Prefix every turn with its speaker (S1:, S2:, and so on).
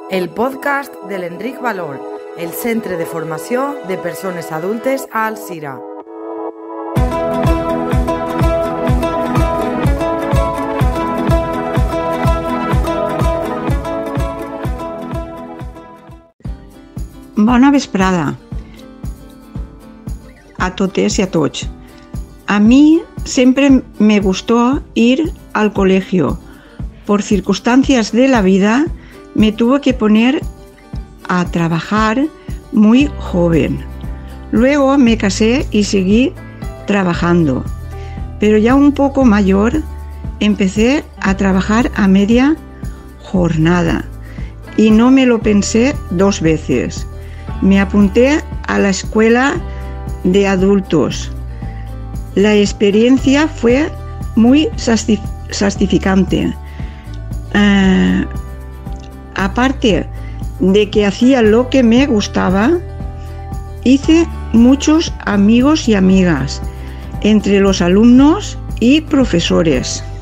S1: el podcast de l'Enric Valol, el Centre de Formació de Persones Adultes a Alzira.
S2: Bona vesprada a totes y a tots. A mí siempre me gustó ir al colegio. Por circunstancias de la vida me tuve que poner a trabajar muy joven. Luego me casé y seguí trabajando. Pero ya un poco mayor empecé a trabajar a media jornada y no me lo pensé dos veces. Me apunté a la escuela de adultos. La experiencia fue muy satisfacante. Aparte de que hacía lo que me gustaba, hice muchos amigos y amigas entre los alumnos y profesores.